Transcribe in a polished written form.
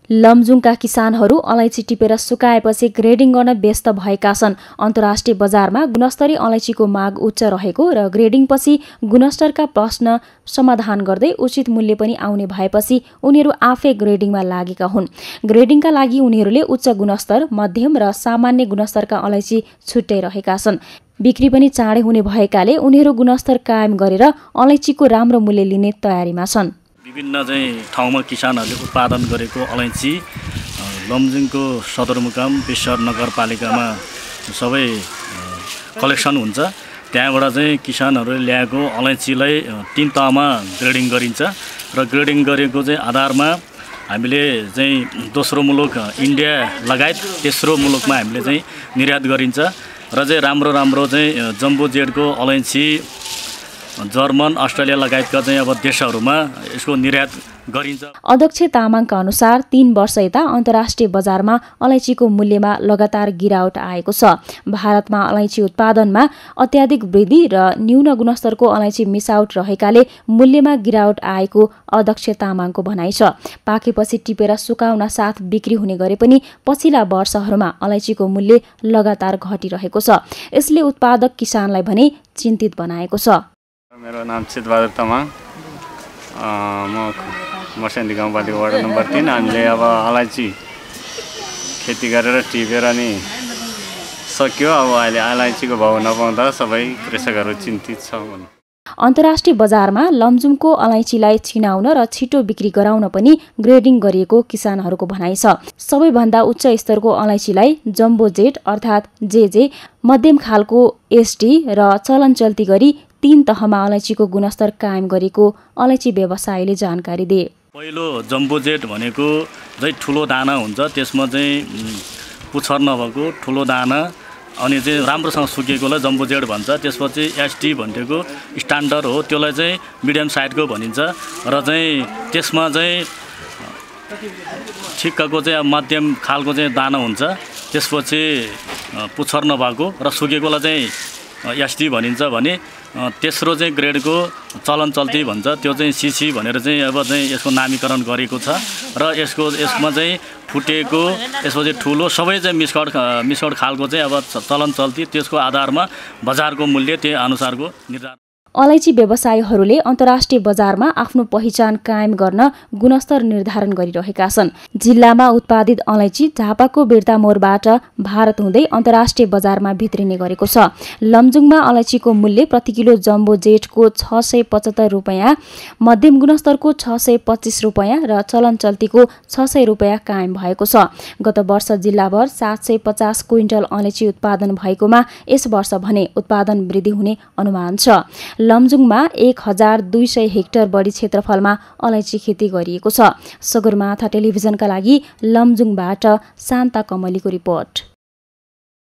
लमजुङका किसानहरू अलैँची टिपेर सुकाएपछि ग्रेडिङ गर्न व्यस्त भएका छन्। अन्तर्राष्ट्रिय बजारमा गुणस्तरीय अलैँचीको माग उच्च रहेको र ग्रेडिङपछि गुणस्तरका प्रश्न समाधान गर्दै उचित मूल्य पनि आउने भएपछि उनीहरू आफै ग्रेडिङमा लागेका हुन्। ग्रेडिङका लागि उनीहरूले उच्च गुणस्तर, मध्यम र सामान्य गुणस्तरका अलैँची छुट्याइरहेका छन्। बिक्री पनि चाँडै हुने भएकाले उनीहरू गुणस्तर कायम गरेर अलैँचीको राम्रो मूल्य लिने तयारीमा छन्। विभिन्न ठाउँमा किसानहरूले उत्पादन गरेको अलैँची लमजुङको सदरमुकाम पेशर नगरपालिकामा सबै कलेक्सन हुन्छ। त्यहाँबाट किसानहरूले ल्याएको अलैँचीलाई 3 तहमा ग्रेडिङ गरिन्छ र ग्रेडिङ गरेको आधारमा हामीले दोस्रो मुलुक इन्डिया लगायत तेस्रो मुलुकमा हामीले निर्यात गरिन्छ र राम्रो जम्बो जेडको अलैँची जर्मन, अस्ट्रेलिया लगायतका अब देशहरूमा यसको निर्यात गरिन्छ। अध्यक्ष तामाङका अनुसार 3 वर्ष यता अन्तर्राष्ट्रिय बजारमा अलैँचीको मूल्यमा लगातार गिरावट आएको छ। भारतमा अलैँची उत्पादनमा अत्याधिक वृद्धि र न्यून गुणस्तरको अलैँची मिसावट रहेकाले मूल्यमा गिरावट आएको अध्यक्ष तामाङको भनाइ छ। पाकेपछि टिपेर सुकाउन साथ बिक्री हुने गरे पनि पछिल्ला वर्षहरूमा अलैँचीको मूल्य लगातार घटिरहेको छ। यसले उत्पादक किसानलाई भने चिन्तित बनाएको छ। मेरो नाम चितबहादुर तामाङ, म मर्स्याङ्दी गाउँपालिका वार्ड नम्बर 3। हामीले अब अलैँची खेती गरेर टिपेर नि सक्यो। अब अहिले अलैँचीको भाउ नपाउँदा सबै कृषकहरू चिन्तित छ। अन्तर्राष्ट्रिय बजारमा लमजुङको अलैँचीलाई छिनाउन र छिटो बिक्री गराउन पनि ग्रेडिङ गरिएको किसानहरूको भनाइ छ। सबैभन्दा उच्च स्तरको अलैँचीलाई जम्बो जेट अर्थात् जेजे, मध्यम खालको एसडी र चलन चल्ती गरी 3 तहमा अलैँचीको गुणस्तर कायम गरेको अलैँची व्यवसायीले जानकारी दिए। पहिलो जम्बो जेट भनेको ठुलो दाना हुन्छ, त्यसमा पुच्छर नभएको ठुलो दाना अनि राम्रोसँग सुकेकोलाई जम्बो जेट भन्छ। त्यसपछि एसडी भनेको स्ट्यान्डर्ड हो, त्यसलाई मिडियम साइजको भनिन्छ र त्यसमा ठिक्कको मध्यम खालको दाना हुन्छ। त्यसपछि पुच्छर नभएको र सुकेकोलाई एसडी भनिन्छ भने तेस्रो ग्रेडको चलन चल्ती भन्छ, त्यो सिसी भनेर अब यसको नामीकरण गरेको छ र यसमा फुटेको यसपछि ठुलो सबै मिसकट खालको अब चलन चल्ती, त्यसको आधारमा बजारको मूल्य त्यही अनुसारको निर्धारण। अलैँची व्यवसायीहरूले अन्तर्राष्ट्रिय बजारमा आफ्नो पहिचान कायम गर्न गुणस्तर निर्धारण गरिरहेका छन्। जिल्लामा उत्पादित अलैँची झापाको बिर्तामोरबाट भारत हुँदै अन्तर्राष्ट्रिय बजारमा भित्रिने गरेको छ। लमजुङमा अलैँचीको मूल्य प्रति किलो जम्बो जेटको 675 रुपैयाँ, मध्यम गुणस्तरको 625 रुपैयाँ र चलन चल्तीको 600 रुपैयाँ कायम भएको छ। गत वर्ष जिल्लाभर 750 क्विन्टल अलैँची उत्पादन भएकोमा यस वर्ष भने उत्पादन वृद्धि हुने अनुमान छ। लमजुङमा 1200 हेक्टर बढी क्षेत्रफलमा अलैँची खेती गरिएको छ। सगरमाथा टेलिभिजनका लागि लमजुङबाट शान्ता कमलीको रिपोर्ट।